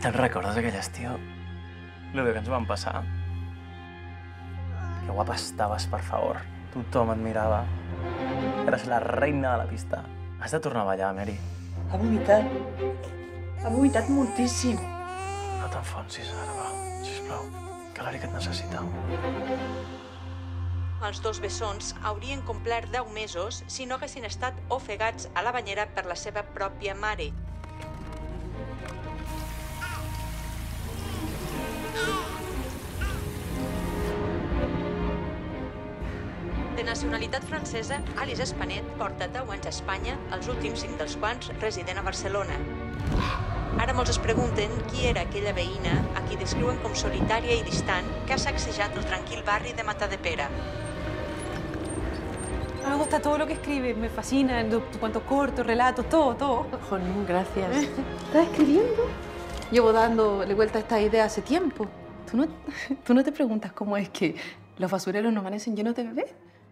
Te'n recordes aquell estiu? Lo que ens vam passar? Que guapa estaves, per favor. Tothom et mirava. Eres la reina de la pista. Has de tornar a ballar, Mary. Ha vomitat. Ha vomitat moltíssim. No t'enfonsis ara, va. Sisplau, que l'Eric et necessita. Els dos bessons haurien complert 10 mesos si no haguessin estat ofegats a la banyera per la seva pròpia mare. De nacionalitat francesa, Alice Espanet porta 10 anys a Espanya, els últims 5 dels quals resident a Barcelona. Ara molts es pregunten qui era aquella veïna a qui descriuen com solitària i distant que ha sacsejat el tranquil barri de Matadepera. Me gusta todo lo que escribes, me fascina, tus cuentos cortos, relatos, todo. Jolín, gracias. ¿Estás escribiendo? Llevo dándole vuelta a esta idea hace tiempo. ¿Tú no te preguntas cómo es que los basureros no amanecen llenos de bebés?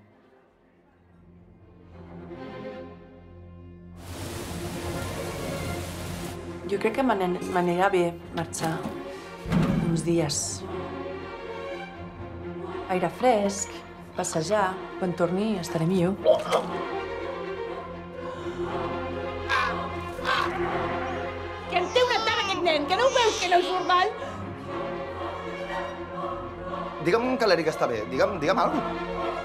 Jo crec que m'anirà bé marxar uns dies. Aire fresc, passejar, quan torni estaré millor. Que en té una tara aquest nen, que no ho veus que no és normal? Digue'm que l'Eric està bé, digue'm alguna cosa.